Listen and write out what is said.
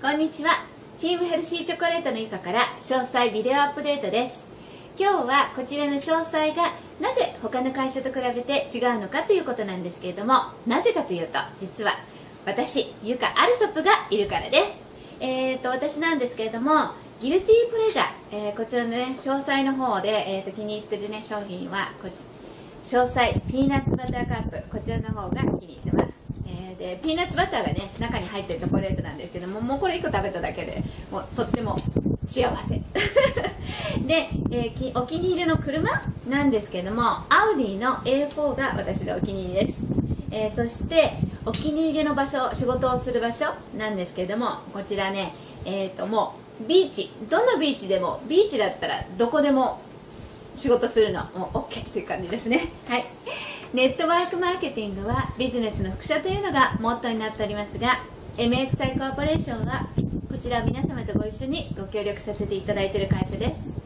こんにちは。チームヘルシーチョコレートのゆかから詳細ビデオアップデートです。今日はこちらの詳細がなぜ他の会社と比べて違うのかということなんですけれども、なぜかというと、実は私ゆかアルソップがいるからです。私なんですけれども、ギルティープレジャー、こちらのね詳細の方で、気に入ってるね商品は詳細ピーナッツバターカップ、こちらの方が気に入ってます。でピーナッツバターがね中に入ってるチョコレートなんですけども、もうこれ1個食べただけでもうとっても幸せで、お気に入りの車なんですけども、アウディの A4 が私のお気に入りです。そしてお気に入りの場所、仕事をする場所なんですけれども、こちらね、もうビーチ、どのビーチでも、ビーチだったらどこでも仕事するのもう OK っていう感じですね。はい。ネットワークマーケティングはビジネスの複写というのがモットーになっておりますが、 MXI コーポレーションはこちらを皆様とご一緒にご協力させていただいている会社です。